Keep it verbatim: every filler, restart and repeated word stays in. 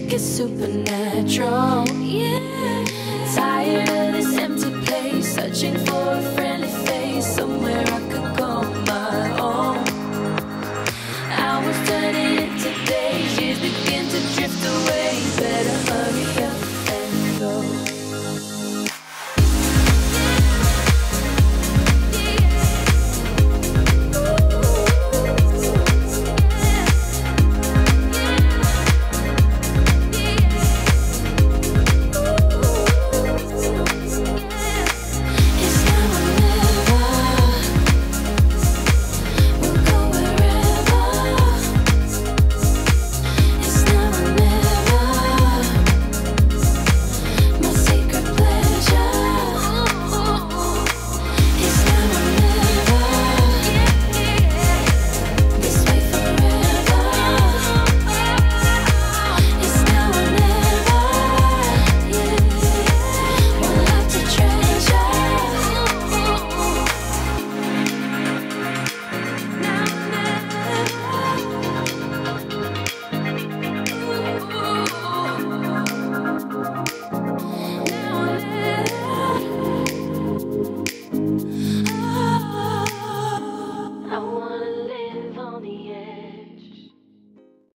music is supernatural. Yeah, tired of this empty place, searching for a friendly face, somewhere I could call my own. Hours turning into days, years begin